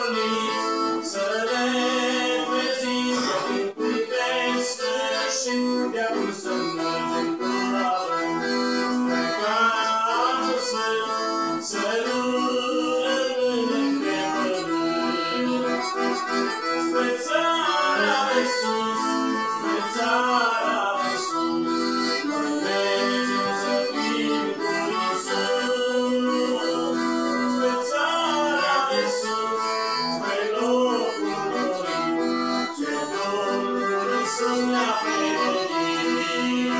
pornit, să ne trezim din putem sfârșit, de acum să mergem până având spre Carul Sfânt, să nu rămânem pe pământ. Spre țara de sus, spre țara de sus, noi mergem să fim cu Iisus. Spre țara de sus, spre locul dorit, ce Domnul Iisus ne-a pregătit.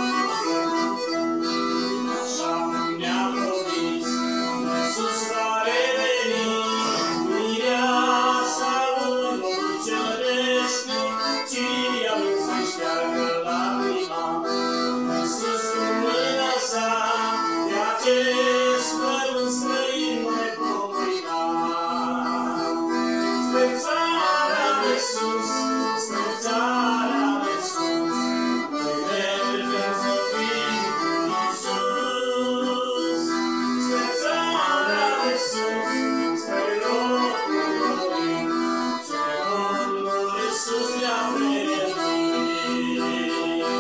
Așa cum ne-a promis, Iisus va reveni, mireasa lui Domnul cerește, Ciria lui să șteargă lacrima. Iisus cu mâna sa, de acest pământ străin mai vom uita. Spre țara de sus, spre țara de sus, noi mergem să fim cu Iisus. Spre țara de sus, spre locul dorit, ce Domnul Iisus ne-a pregătit.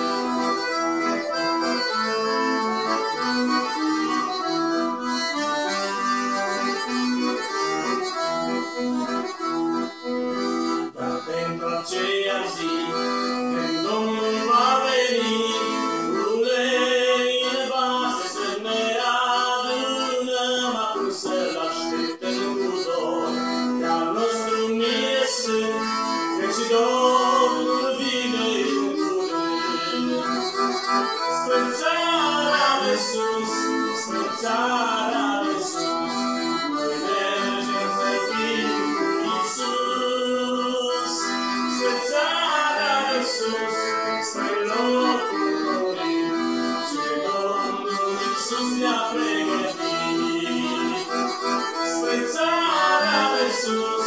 Dar pentru aceea zi, când Domnul va veni, ulei în vase să ne adunăm, acum să-L așteptăm cu dor, că al nostru mie sfânt, căci Domnul vine în curând. Spre țara de sus, spre țara de sus, noi mergem să fim cu Iisus. Spre țara de sus, spre locul dorit, ce Domnul Iisus ne-a pregătit. Spre țara de sus,